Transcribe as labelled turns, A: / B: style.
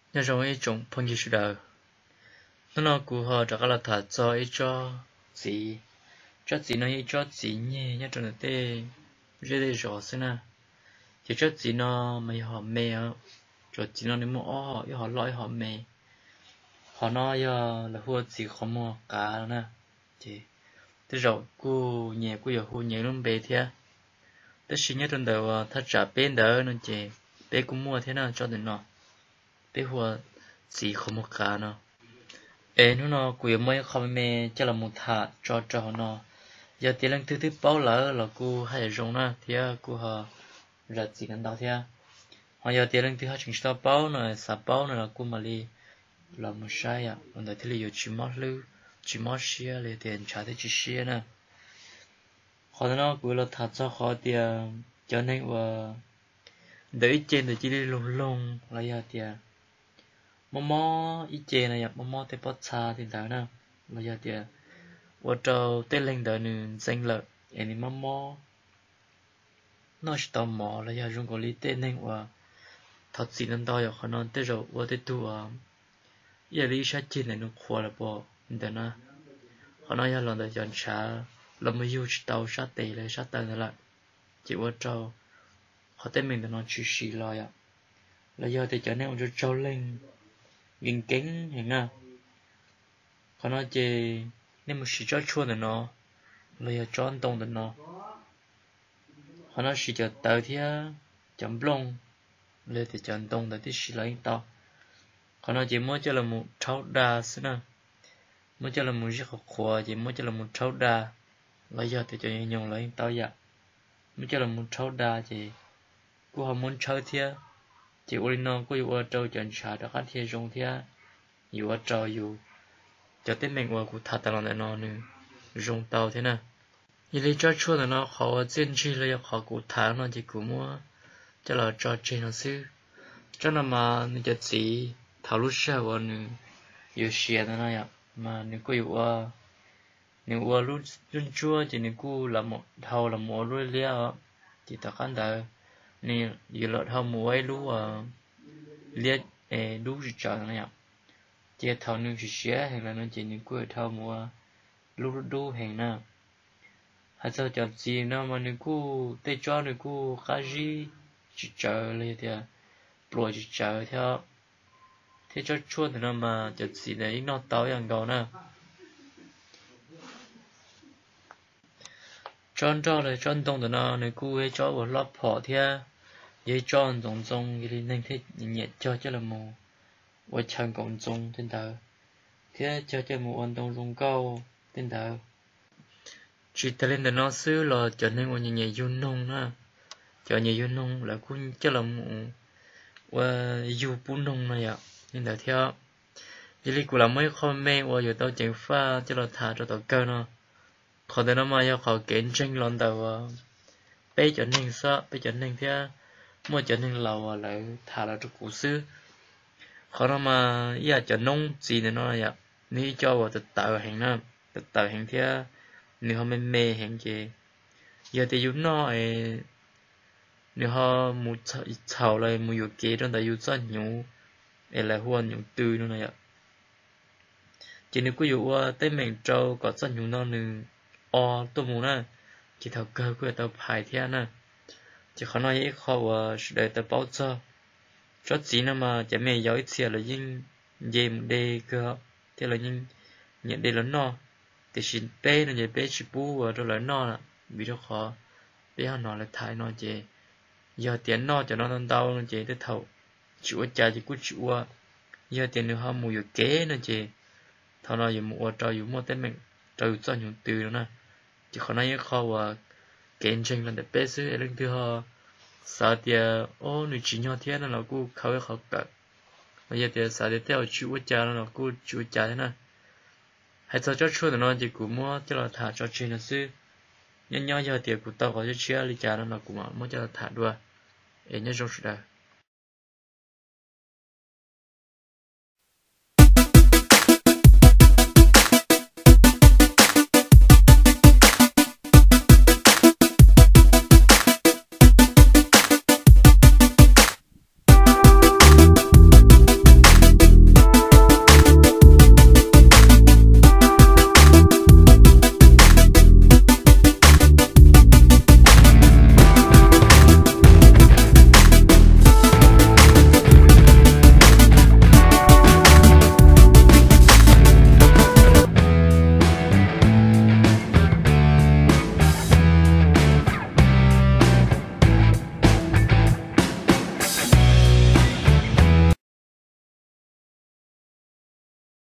A: nhớ trong ấy trồng phong gì sự đời nó cụ họ cho cái là thả cho ấy cho gì nó ấy cho gì nhé nhớ trong tê dễ để rõ xem nè chỉ cho gì nó mày họ mè cho gì nó nếu mà họ lõi họ mè họ nói là hùa gì không mua cả nè chị thế rồi cô nhẹ cô giờ hùa nhẹ luôn bề thế thế xin nhớ trong đầu thắt trả bên đó nó chị bé cũng mua thế nào cho đến nó bé hùa gì không mua cả nó ê nó cô mới không mè cho là một thà cho nó giờ tiền lần thứ bao lỡ là cô hay dùng nè thì cô họ rất gì cần đó thế họ giờ tiền lần thứ hai chúng ta bao này sắp bao này là cô mà đi là một sai à còn tại thì là chỉ mất xia là tiền trả thì chỉ xia nè họ nó cũng là thật cho họ tiền cho nên và để trên thì chỉ đi lùng là giờ tiền mò ít trên này mò thì bắt xa thì đó nè là giờ tiền và trâu tên lên đời nữ danh lợi em mò nó sẽ tò mò là giờ dùng cái lý tên nên và thật sự nên đòi họ nói tới rồi và tới tu giờ lý sát trên này nó khó là bỏ nên là họ nói là đời chọn trả là mới yêu tàu sát tệ lại sát tệ lại chỉ qua trâu họ tên mình là nó chỉ xì lo là giờ thì cho nên cho trâu lên viên kính hình nào họ nói chỉ nên một sự cho chua nó là giờ cho anh tông nó họ nói sự cho tàu thì chấm lông lên thì chọn tông tới thì xì lại tao họ nói chỉ mới cho là một trâu đa xí nè mới cho là một chiếc hộp khóa chỉ mới cho là một trâu đa là giờ thì cho nhung lại tao vậy mới cho là một trâu đa chỉ cô họ muốn chơi thia chỉ Olino cô yêu trâu chọn trả đã khác thia trong thia yêu trâu yêu cho tới mình qua của thật là nó nữa dùng tàu thế nào như lý cho chua là nó họ chuyên chi là họ của tháng nó chỉ của mua cho là cho trên nó xứ cho nên mà nóจะสีthảo lúc sau và nó yêu xe nó này mà nếu cô yêu lúc chua chỉ nếu cô là một thảo là một lúc lia chỉ ta khán đời nè giờ lọt hông muối lú liệt lú gì trời này ạ chia thầu nương chỉ xé hay là nó chỉ những cái thầu mua lú hàng nào hay sao chọn gì nào mà những cái tây cho những cái cá gì chỉ trời lên thì bồi chỉ trời theo thế cho chua thì nó mà chọn gì đấy nó taoอย่างđó nè chọn cho là chọn đông thì nó những cái cho vào lót phở theo dễ chọn giống cái nên thế nhẹ cho là mù và chẳng còn giống tên tờ thế cho một vận động dùng cao tên tờ chỉ ta lên nó xứ là cho nên một nhẹ yun nông ha cho nhẹ yun nông là cũng cho là một và yu bún nông này ạ nên là theo vậy thì làm mấy con mẹ và giờ tao chẳng pha cho là thả cho tao cơ nó còn thế nó mà giờ họ kiện tranh lon tàu bây cho nên sao bây cho nên thế mua cho nên lầu lại thả là cho cụ sư họ nó mà giờ cho nông gì này nó vậy ní cho vào tự hàng tự hàng thế nếu họ mê hàng gì giờ thì chúng nó nếu họ một chảo lại một yếu kế trong đó yếu rất nhiều là huân nhiều tư nó này ạ chỉ nếu có yếu tới mình trâu có rất nhiều nó nữa tôi muốn nè chỉ thầu cơ của tao phải thế nè chỉ khó nói ít khó để tao bảo cho gì nữa mà chỉ mày giỏi xìa là nhưng về một đề cơ thế là nhưng nhận đề lớn no thì xin bé nó bé chỉ bù rồi lớn no là bị rất khó bé họ nói là thái nó chỉ giờ tiền no cho nó đau nó chỉ tới thầu chịu trả chỉ cứ chịu giờ tiền nữa họ mua kế nó chỉ thầu nó dùng mua trâu dùng mua tên mình trâu cho nhiều từ nữa nè chỉ khó nói ít khó kiện tranh là để bé xứ lên thứ họ sao thì người chỉ nhau thế nên là cô khâu khó cả bây giờ thì sao thì theo chịu trả nó cô chịu trả thế này hay sao cho chua nó chỉ cũng mua cho là thả cho trên là xứ nhân nhau giờ thì cũng tao có cho chia lý trả nó cũng mua cho là thả đua để nhớ trong sự đời